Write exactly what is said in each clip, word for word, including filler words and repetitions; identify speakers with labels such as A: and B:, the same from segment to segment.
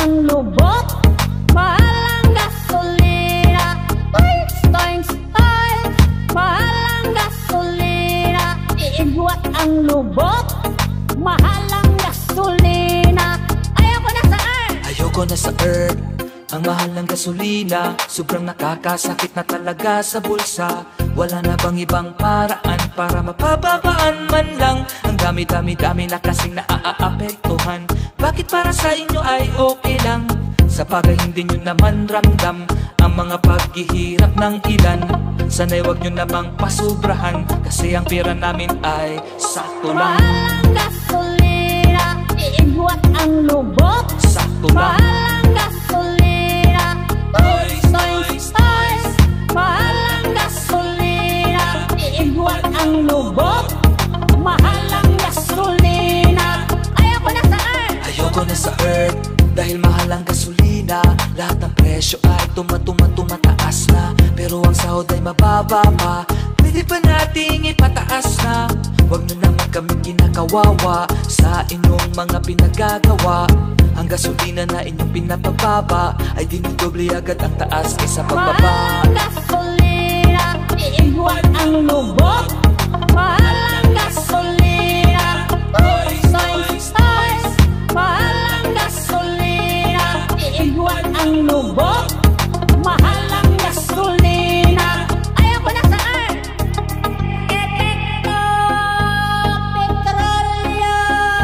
A: ang lubok, mahal ang gasolina. Uy, stoing, stoing, mahal ang gasolina. Iigwat ang lubok, mahal ang gasolina. Ayoko na sa earth,
B: ayoko na sa earth. Ang mahal ng gasolina, sobrang nakakasakit na talaga sa bulsa. Wala na bang ibang paraan para mapababaan man lang? Ang dami-dami-dami na kasing naaapektuhan. Bakit para sa inyo ay okay lang? Sa bagay hindi nyo naman ramdam ang mga paghihirap ng ilan. Sana'y wag nyo namang pasubrahan, kasi ang pera namin ay sakto lang.
A: mahal ang gasolina. Iigwat ang lubok,
B: Sakto lang.
A: mahal ang gasolina. Uy, stoing, stoing, mahal ang gasolina. Iigwat ang lubok, mahal ang gasolina. Ayoko na sa earth,
B: Ayoko na sa earth, dahil mahal ang gasolina. Lahat ng presyo ay tumatuma-tumataas na, pero ang sahod ay mababa pa. Pwede ba nating ipataas na? Huwag nyo naman kami kinakawawa sa inyong mga pinagagawa. Ang gasolina na inyong pinapababa ay dinidoble agad ang taas kaysa pagbaba.
A: mahal ang gasolina. Iigwat ang lubok, mahal ang gasolina. Uy, stoing, stoing, mahal ang gasolina. Iigwat ang lubok, mahal ang gasolina. Ayoko na sa earth, epekto petrolyo.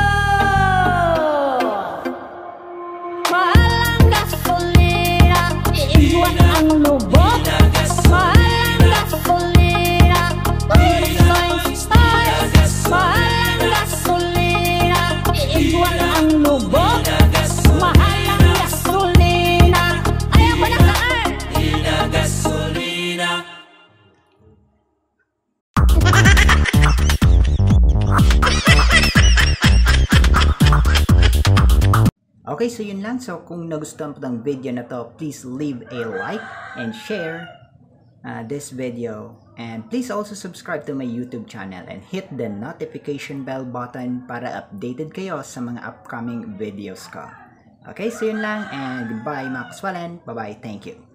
A: Mahal ang gasolina. Iigwat ang lubok, mahal ang gasolina. Uy, stoing, stoing, mahal ang gasolina. Iigwat ang lubok, mahal ang gasolina. Ayoko na sa earth,
B: Gasolina.
C: Okay, so yun lang. So kung nagustuhan po ng video na to, please leave a like and share uh, this video. And please also subscribe to my YouTube channel and hit the notification bell button para updated kayo sa mga upcoming videos ko. Okay, so yun lang, and goodbye mga kaswalan. Bye-bye. Thank you.